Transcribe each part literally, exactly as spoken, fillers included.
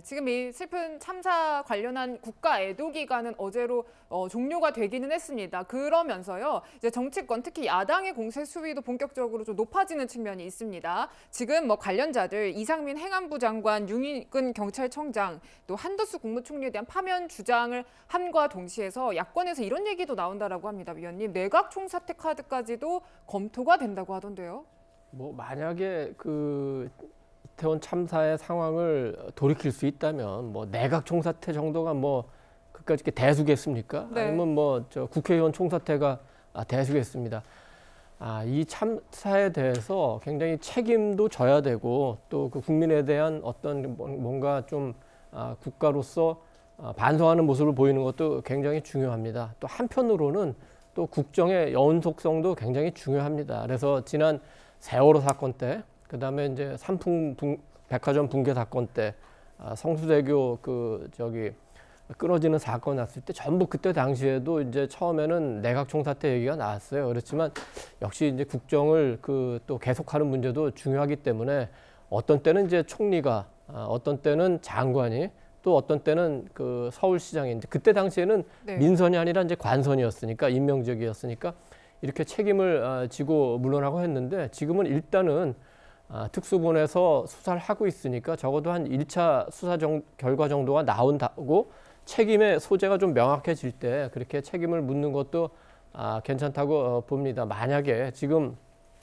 지금 이 슬픈 참사 관련한 국가 애도 기간은 어제로 어, 종료가 되기는 했습니다. 그러면서요, 이제 정치권 특히 야당의 공세 수위도 본격적으로 좀 높아지는 측면이 있습니다. 지금 뭐 관련자들 이상민 행안부 장관, 윤익근 경찰청장, 또 한덕수 국무총리에 대한 파면 주장을 함과 동시에서 야권에서 이런 얘기도 나온다라고 합니다, 위원님. 내각 총사퇴 카드까지도 검토가 된다고 하던데요. 뭐 만약에 그 이태원 참사의 상황을 돌이킬 수 있다면 뭐 내각 총사퇴 정도가 뭐 그까짓 게 대수겠습니까? 네. 아니면 뭐 저 국회의원 총사퇴가 대수겠습니다. 아, 이 참사에 대해서 굉장히 책임도 져야 되고 또 그 국민에 대한 어떤 뭔가 좀 아, 국가로서 아, 반성하는 모습을 보이는 것도 굉장히 중요합니다. 또 한편으로는 또 국정의 연속성도 굉장히 중요합니다. 그래서 지난 세월호 사건 때, 그 다음에 이제 삼풍 붕, 백화점 붕괴 사건 때, 아, 성수대교 그 저기 끊어지는 사건 났을 때 전부 그때 당시에도 이제 처음에는 내각 총사퇴 얘기가 나왔어요. 그렇지만 역시 이제 국정을 그 또 계속하는 문제도 중요하기 때문에 어떤 때는 이제 총리가, 아, 어떤 때는 장관이, 또 어떤 때는 그 서울시장이 이제 그때 당시에는 네. 민선이 아니라 이제 관선이었으니까 임명직이었으니까 이렇게 책임을 지고 물러나고 했는데 지금은 일단은 특수본에서 수사를 하고 있으니까 적어도 한 일 차 수사 정, 결과 정도가 나온다고 책임의 소재가 좀 명확해질 때 그렇게 책임을 묻는 것도 괜찮다고 봅니다. 만약에 지금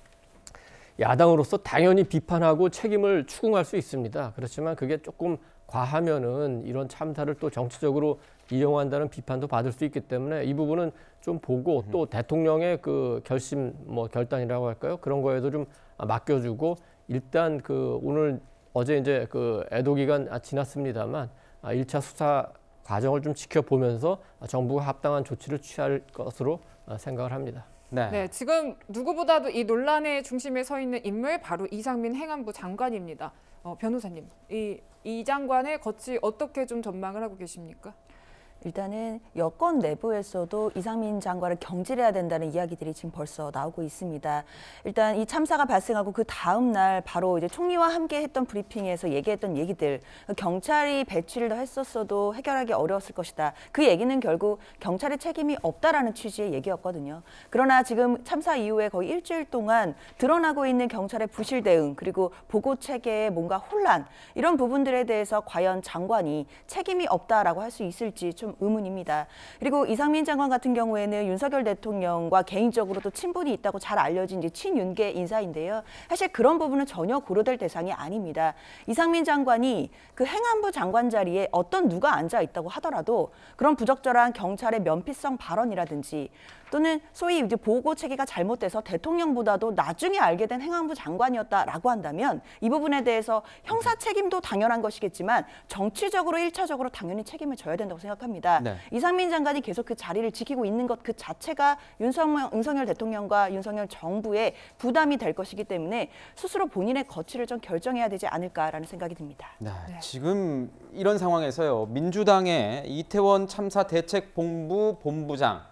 야당으로서 당연히 비판하고 책임을 추궁할 수 있습니다. 그렇지만 그게 조금 과하면은 이런 참사를 또 정치적으로 이용한다는 비판도 받을 수 있기 때문에 이 부분은 좀 보고 또 대통령의 그 결심 뭐 결단이라고 할까요? 그런 거에도 좀 맡겨주고 일단 그 오늘 어제 이제 그 애도 기간 지났습니다만 일 차 수사 과정을 좀 지켜보면서 정부가 합당한 조치를 취할 것으로 생각을 합니다. 네. 네, 지금 누구보다도 이 논란의 중심에 서 있는 인물 바로 이상민 행안부 장관입니다. 어, 변호사님, 이, 이 장관의 거취 어떻게 좀 전망을 하고 계십니까? 일단은 여권 내부에서도 이상민 장관을 경질해야 된다는 이야기들이 지금 벌써 나오고 있습니다. 일단 이 참사가 발생하고 그 다음 날 바로 이제 총리와 함께 했던 브리핑에서 얘기했던 얘기들, 경찰이 배치를 더 했었어도 해결하기 어려웠을 것이다. 그 얘기는 결국 경찰의 책임이 없다라는 취지의 얘기였거든요. 그러나 지금 참사 이후에 거의 일주일 동안 드러나고 있는 경찰의 부실 대응 그리고 보고 체계의 뭔가 혼란 이런 부분들에 대해서 과연 장관이 책임이 없다라고 할 수 있을지 좀 의문입니다. 그리고 이상민 장관 같은 경우에는 윤석열 대통령과 개인적으로 또 친분이 있다고 잘 알려진 이제 친윤계 인사인데요. 사실 그런 부분은 전혀 고려될 대상이 아닙니다. 이상민 장관이 그 행안부 장관 자리에 어떤 누가 앉아 있다고 하더라도 그런 부적절한 경찰의 면피성 발언이라든지 또는 소위 이제 보고 체계가 잘못돼서 대통령보다도 나중에 알게 된 행안부 장관이었다라고 한다면 이 부분에 대해서 형사 책임도 당연한 것이겠지만 정치적으로 일차적으로 당연히 책임을 져야 된다고 생각합니다. 네. 이상민 장관이 계속 그 자리를 지키고 있는 것 그 자체가 윤석열, 윤석열 대통령과 윤석열 정부의 부담이 될 것이기 때문에 스스로 본인의 거취를 좀 결정해야 되지 않을까라는 생각이 듭니다. 네. 네. 지금 이런 상황에서요. 민주당의 이태원 참사 대책본부 본부장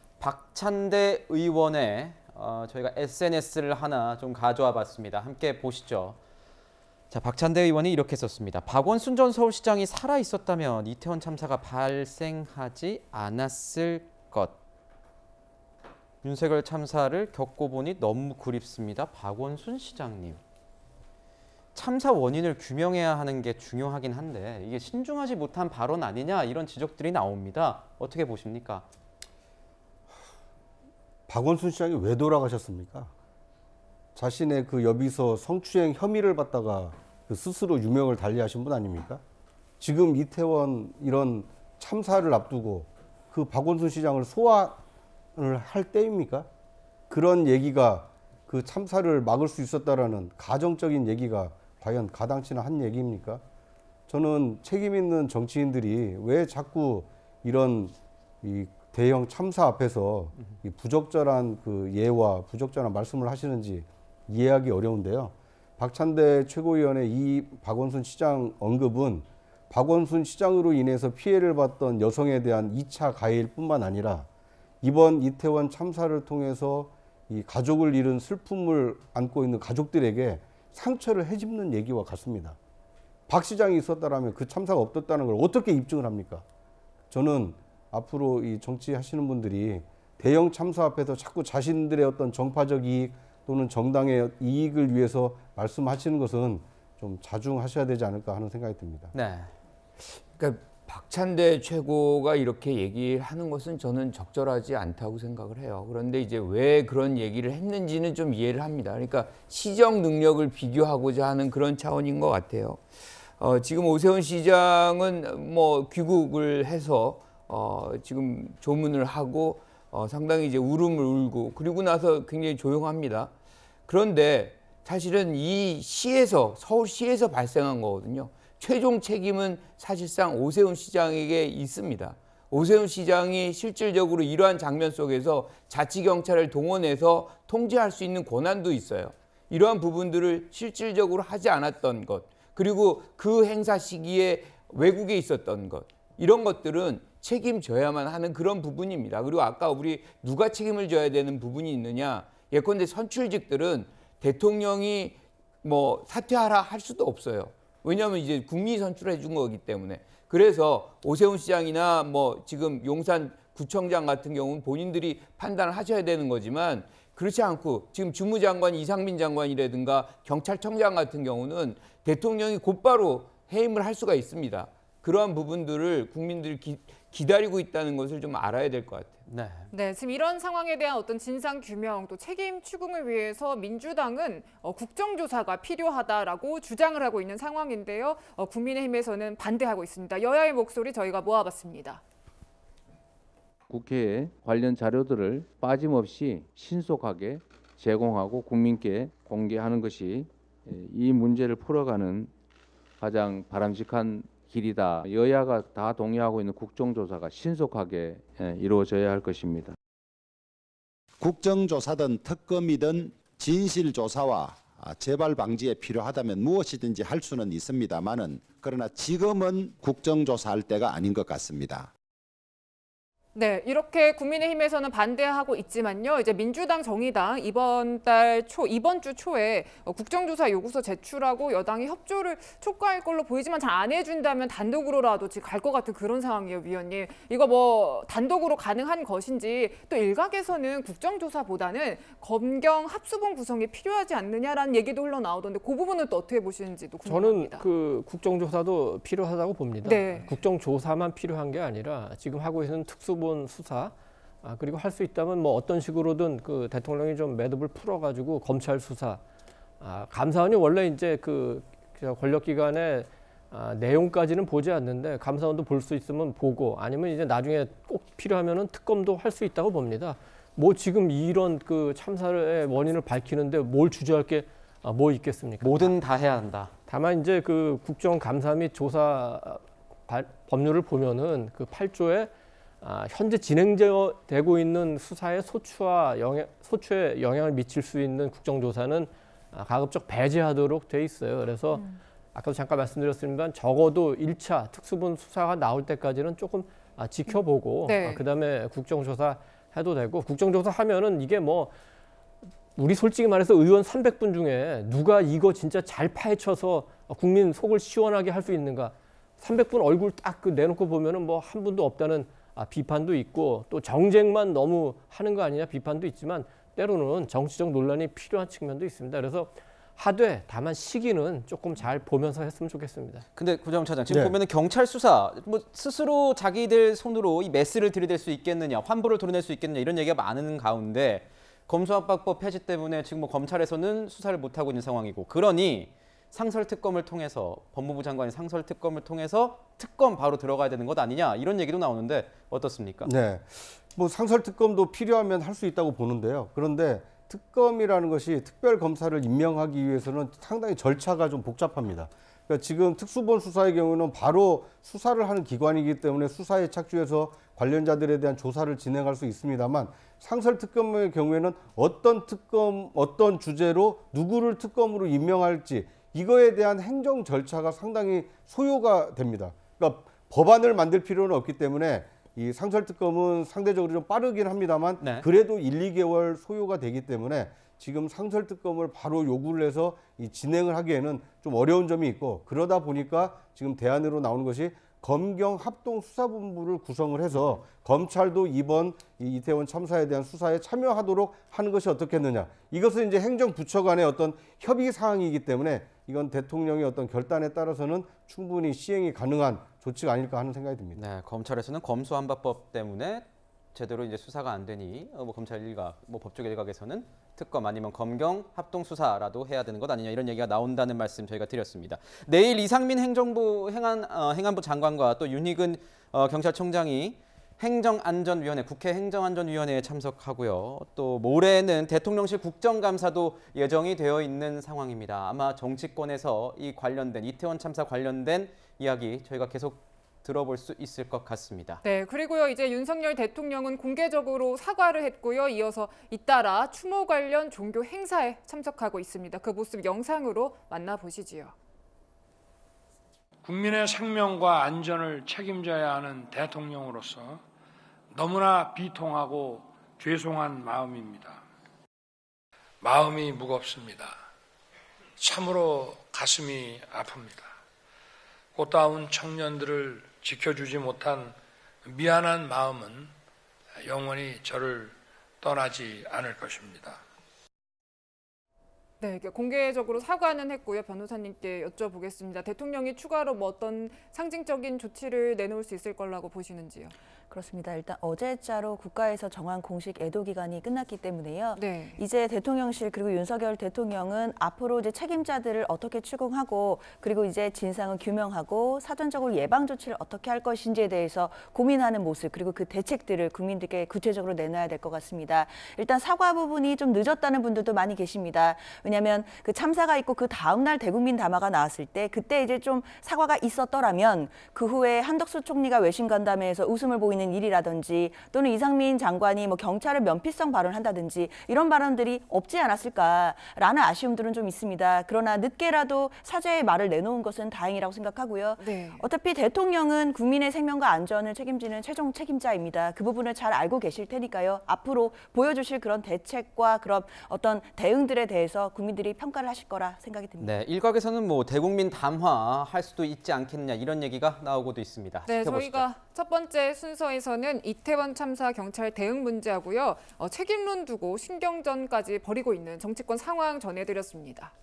박찬대 의원의 어, 저희가 에스엔에스를 하나 좀 가져와 봤습니다. 함께 보시죠. 자, 박찬대 의원이 이렇게 썼습니다. 박원순 전 서울시장이 살아 있었다면 이태원 참사가 발생하지 않았을 것. 윤석열 참사를 겪어보니 너무 그립습니다. 박원순 시장님. 참사 원인을 규명해야 하는 게 중요하긴 한데 이게 신중하지 못한 발언 아니냐 이런 지적들이 나옵니다. 어떻게 보십니까? 박원순 시장이 왜 돌아가셨습니까? 자신의 그 여비서 성추행 혐의를 받다가 그 스스로 유명을 달리하신 분 아닙니까? 지금 이태원 이런 참사를 앞두고 그 박원순 시장을 소환을 할 때입니까? 그런 얘기가 그 참사를 막을 수 있었다라는 가정적인 얘기가 과연 가당치나 한 얘기입니까? 저는 책임 있는 정치인들이 왜 자꾸 이런 이 대형 참사 앞에서 이 부적절한 그 예와 부적절한 말씀을 하시는지 이해하기 어려운데요. 박찬대 최고위원의 이 박원순 시장 언급은 박원순 시장으로 인해서 피해를 봤던 여성에 대한 이 차 가해일 뿐만 아니라 이번 이태원 참사를 통해서 이 가족을 잃은 슬픔을 안고 있는 가족들에게 상처를 헤집는 얘기와 같습니다. 박 시장이 있었다라면 그 참사가 없었다는 걸 어떻게 입증을 합니까? 저는 앞으로 이 정치하시는 분들이 대형 참사 앞에서 자꾸 자신들의 어떤 정파적 이익 또는 정당의 이익을 위해서 말씀하시는 것은 좀 자중하셔야 되지 않을까 하는 생각이 듭니다. 네. 그러니까 박찬대 최고가 이렇게 얘기하는 것은 저는 적절하지 않다고 생각을 해요. 그런데 이제 왜 그런 얘기를 했는지는 좀 이해를 합니다. 그러니까 시정 능력을 비교하고자 하는 그런 차원인 것 같아요. 어, 지금 오세훈 시장은 뭐 귀국을 해서 어, 지금 조문을 하고 어, 상당히 이제 울음을 울고 그리고 나서 굉장히 조용합니다. 그런데 사실은 이 시에서 서울시에서 발생한 거거든요. 최종 책임은 사실상 오세훈 시장에게 있습니다. 오세훈 시장이 실질적으로 이러한 장면 속에서 자치경찰을 동원해서 통제할 수 있는 권한도 있어요. 이러한 부분들을 실질적으로 하지 않았던 것, 그리고 그 행사 시기에 외국에 있었던 것, 이런 것들은 책임져야만 하는 그런 부분입니다. 그리고 아까 우리 누가 책임을 져야 되는 부분이 있느냐, 예컨대 선출직들은 대통령이 뭐 사퇴하라 할 수도 없어요. 왜냐하면 이제 국민이 선출해 준 거기 때문에. 그래서 오세훈 시장이나 뭐 지금 용산 구청장 같은 경우는 본인들이 판단을 하셔야 되는 거지만, 그렇지 않고 지금 주무장관 이상민 장관이라든가 경찰청장 같은 경우는 대통령이 곧바로 해임을 할 수가 있습니다. 그러한 부분들을 국민들이 기, 기다리고 있다는 것을 좀 알아야 될 것 같아요. 네. 네, 지금 이런 상황에 대한 어떤 진상 규명 또 책임 추궁을 위해서 민주당은 어, 국정조사가 필요하다라고 주장을 하고 있는 상황인데요. 어, 국민의힘에서는 반대하고 있습니다. 여야의 목소리 저희가 모아봤습니다. 국회에 관련 자료들을 빠짐없이 신속하게 제공하고 국민께 공개하는 것이 이 문제를 풀어가는 가장 바람직한 길이다. 여야가 다 동의하고 있는 국정조사가 신속하게 이루어져야 할 것입니다. 국정조사든 특검이든 진실조사와 재발 방지에 필요하다면 무엇이든지 할 수는 있습니다만은, 그러나 지금은 국정조사할 때가 아닌 것 같습니다. 네, 이렇게 국민의힘에서는 반대하고 있지만요. 이제 민주당, 정의당 이번 달 초, 이번 주 초에 국정조사 요구서 제출하고 여당이 협조를 촉구할 걸로 보이지만 잘 안 해준다면 단독으로라도 지금 갈 것 같은 그런 상황이에요, 위원님. 이거 뭐 단독으로 가능한 것인지, 또 일각에서는 국정조사보다는 검경 합수본 구성이 필요하지 않느냐라는 얘기도 흘러나오던데 그 부분은 또 어떻게 보시는지도 궁금합니다. 저는 그 국정조사도 필요하다고 봅니다. 네. 국정조사만 필요한 게 아니라 지금 하고 있는 특수본 수사, 아, 그리고 할 수 있다면 뭐 어떤 식으로든 그 대통령이 좀 매듭을 풀어가지고 검찰 수사, 아, 감사원이 원래 이제 그 권력기관의 아, 내용까지는 보지 않는데 감사원도 볼 수 있으면 보고, 아니면 이제 나중에 꼭 필요하면은 특검도 할 수 있다고 봅니다. 뭐 지금 이런 그 참사의 원인을 밝히는데 뭘 주저할 게 뭐 있겠습니까? 뭐든 다 해야 한다. 다만 이제 그 국정감사 및 조사 법률을 보면은 그 팔 조에 아, 현재 진행되고 있는 수사의 소추와 영향, 소추에 영향을 미칠 수 있는 국정조사는 아, 가급적 배제하도록 돼 있어요. 그래서 음. 아까도 잠깐 말씀드렸습니다만 적어도 일 차 특수본 수사가 나올 때까지는 조금 아, 지켜보고 네. 아, 그다음에 국정조사 해도 되고, 국정조사 하면은 이게 뭐 우리 솔직히 말해서 의원 삼백 분 중에 누가 이거 진짜 잘 파헤쳐서 국민 속을 시원하게 할 수 있는가? 삼백 분 얼굴 딱 그 내놓고 보면은 뭐 한 분도 없다는 아, 비판도 있고, 또 정쟁만 너무 하는 거 아니냐 비판도 있지만 때로는 정치적 논란이 필요한 측면도 있습니다. 그래서 하되 다만 시기는 조금 잘 보면서 했으면 좋겠습니다. 근데 구정훈 차장, 지금 네. 보면은 경찰 수사, 뭐 스스로 자기들 손으로 이 메스를 들이댈 수 있겠느냐, 환부를 도려낼 수 있겠느냐 이런 얘기가 많은 가운데 검수완박법 폐지 때문에 지금 뭐 검찰에서는 수사를 못 하고 있는 상황이고, 그러니 상설특검을 통해서, 법무부 장관이 상설특검을 통해서 특검 바로 들어가야 되는 것 아니냐 이런 얘기도 나오는데 어떻습니까? 네, 뭐 상설특검도 필요하면 할 수 있다고 보는데요. 그런데 특검이라는 것이 특별검사를 임명하기 위해서는 상당히 절차가 좀 복잡합니다. 그러니까 지금 특수본 수사의 경우는 바로 수사를 하는 기관이기 때문에 수사에 착수해서 관련자들에 대한 조사를 진행할 수 있습니다만, 상설특검의 경우에는 어떤 특검, 어떤 주제로 누구를 특검으로 임명할지 이거에 대한 행정 절차가 상당히 소요가 됩니다. 그러니까 법안을 만들 필요는 없기 때문에 이 상설특검은 상대적으로 좀 빠르긴 합니다만 네. 그래도 일, 이 개월 소요가 되기 때문에 지금 상설특검을 바로 요구를 해서 이 진행을 하기에는 좀 어려운 점이 있고, 그러다 보니까 지금 대안으로 나오는 것이 검경 합동수사본부를 구성을 해서 검찰도 이번 이 이태원 참사에 대한 수사에 참여하도록 하는 것이 어떻겠느냐. 이것은 이제 행정부처 간의 어떤 협의 사항이기 때문에 이건 대통령의 어떤 결단에 따라서는 충분히 시행이 가능한 조치가 아닐까 하는 생각이 듭니다. 네, 검찰에서는 검수완박법 때문에 제대로 이제 수사가 안 되니 어, 뭐 검찰 일각, 뭐 법조 일각에서는 특검 아니면 검경 합동수사라도 해야 되는 것 아니냐 이런 얘기가 나온다는 말씀 저희가 드렸습니다. 내일 이상민 행정부 행안 어, 행안부 장관과 또 윤희근 어, 경찰청장이 행정안전위원회, 국회 행정안전위원회에 참석하고요. 또 모레는 대통령실 국정감사도 예정이 되어 있는 상황입니다. 아마 정치권에서 이 관련된 이태원 참사 관련된 이야기 저희가 계속 들어볼 수 있을 것 같습니다. 네, 그리고요 이제 윤석열 대통령은 공개적으로 사과를 했고요. 이어서 잇따라 추모 관련 종교 행사에 참석하고 있습니다. 그 모습 영상으로 만나보시지요. 국민의 생명과 안전을 책임져야 하는 대통령으로서 너무나 비통하고 죄송한 마음입니다. 마음이 무겁습니다. 참으로 가슴이 아픕니다. 꽃다운 청년들을 지켜주지 못한 미안한 마음은 영원히 저를 떠나지 않을 것입니다. 네, 공개적으로 사과는 했고요. 변호사님께 여쭤보겠습니다. 대통령이 추가로 뭐 어떤 상징적인 조치를 내놓을 수 있을 거라고 보시는지요? 그렇습니다. 일단 어제자로 국가에서 정한 공식 애도 기간이 끝났기 때문에요. 네. 이제 대통령실 그리고 윤석열 대통령은 앞으로 이제 책임자들을 어떻게 추궁하고 그리고 이제 진상을 규명하고 사전적으로 예방 조치를 어떻게 할 것인지에 대해서 고민하는 모습 그리고 그 대책들을 국민들께 구체적으로 내놔야 될 것 같습니다. 일단 사과 부분이 좀 늦었다는 분들도 많이 계십니다. 왜냐하면 그 참사가 있고 그 다음 날 대국민 담화가 나왔을 때 그때 이제 좀 사과가 있었더라면 그 후에 한덕수 총리가 외신 간담회에서 웃음을 보이는 일이라든지 또는 이상민 장관이 뭐 경찰을 면피성 발언한다든지 이런 발언들이 없지 않았을까라는 아쉬움들은 좀 있습니다. 그러나 늦게라도 사죄의 말을 내놓은 것은 다행이라고 생각하고요. 네. 어차피 대통령은 국민의 생명과 안전을 책임지는 최종 책임자입니다. 그 부분을 잘 알고 계실 테니까요. 앞으로 보여주실 그런 대책과 그런 어떤 대응들에 대해서 국민들이 평가를 하실 거라 생각이 듭니다. 네, 일각에서는 뭐 대국민 담화 할 수도 있지 않겠느냐 이런 얘기가 나오고도 있습니다. 네, 지켜보시죠. 저희가 첫 번째 순서에서는 이태원 참사 경찰 대응 문제하고요. 어, 책임론 두고 신경전까지 벌이고 있는 정치권 상황 전해드렸습니다.